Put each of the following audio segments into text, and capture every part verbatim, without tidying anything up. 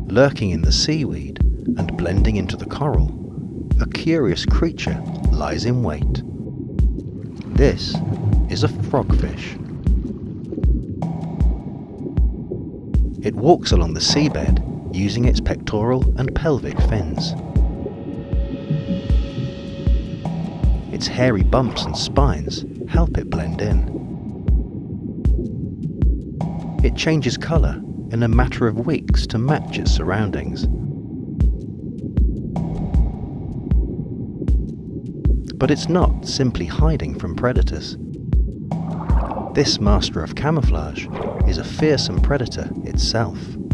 Lurking in the seaweed and blending into the coral, a curious creature lies in wait. This is a frogfish. It walks along the seabed using its pectoral and pelvic fins. Its hairy bumps and spines help it blend in. It changes colour in a matter of weeks to match its surroundings. But it's not simply hiding from predators. This master of camouflage is a fearsome predator itself.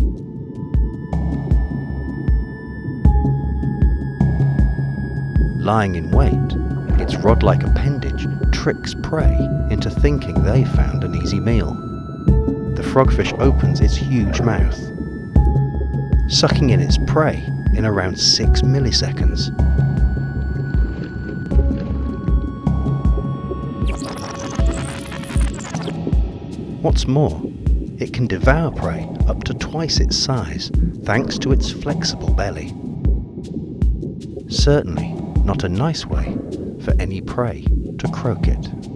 Lying in wait, its rod-like appendage tricks prey into thinking they found an easy meal. The frogfish opens its huge mouth, sucking in its prey in around six milliseconds. What's more, it can devour prey up to twice its size thanks to its flexible belly. Certainly not a nice way for any prey to croak it.